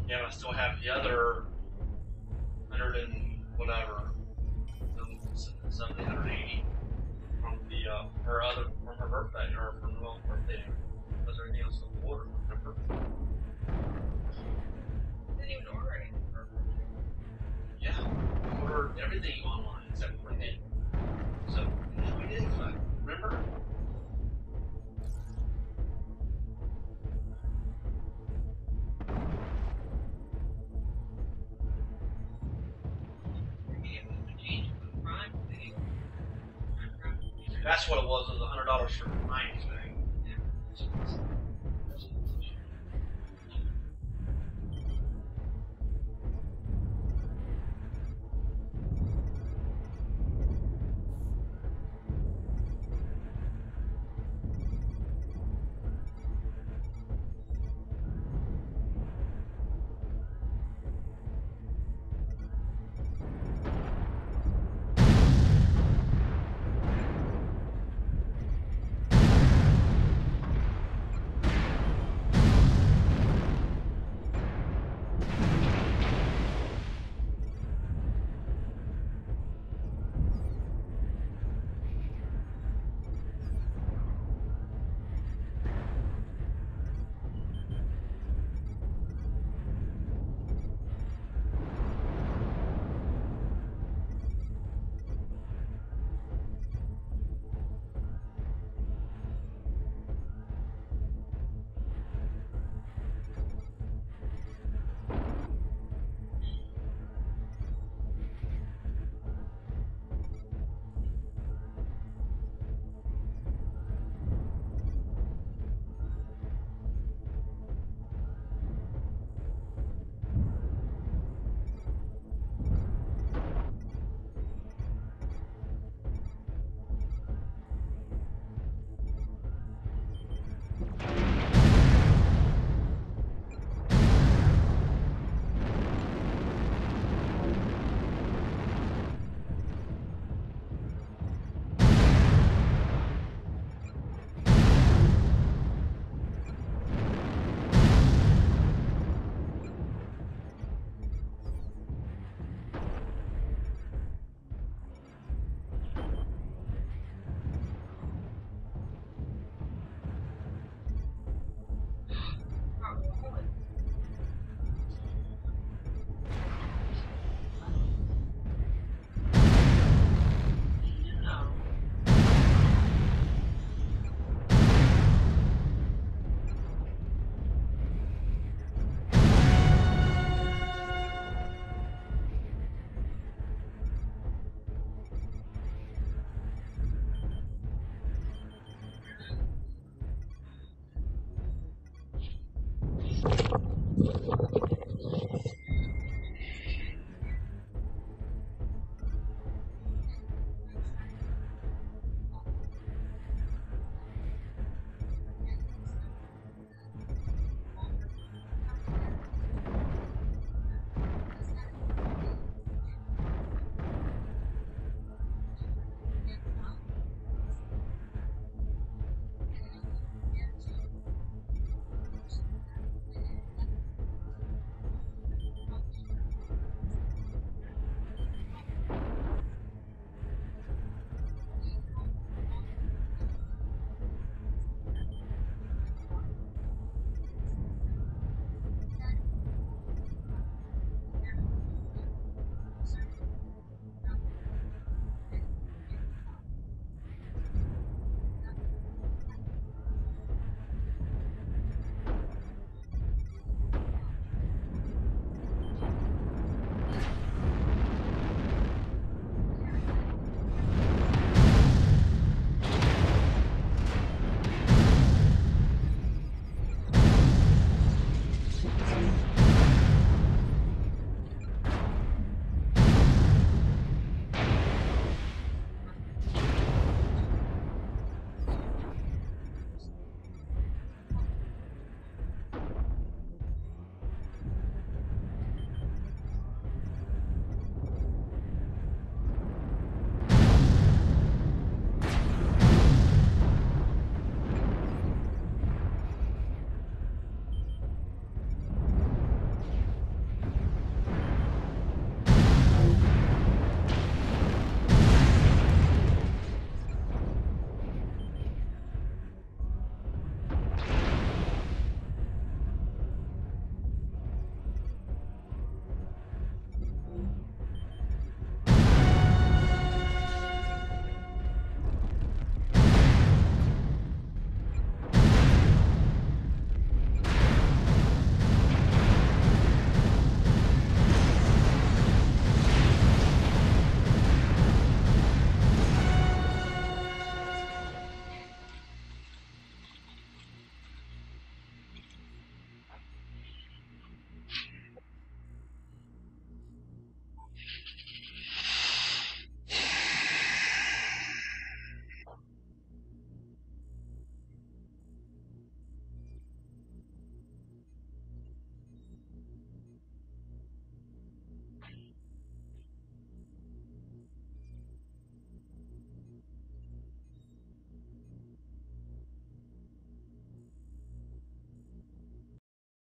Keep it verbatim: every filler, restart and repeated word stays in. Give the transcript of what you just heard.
Yeah, but I still have the other hundred and whatever, seventy, hundred eighty from the uh, her other from her birthday or from the mom's birthday. Was there anything else in the order? Remember? Didn't even order anything for her birthday. Yeah, we ordered everything online except for him. So yeah, we did. Remember? That's what it was. It was a hundred dollars for the nineties bag.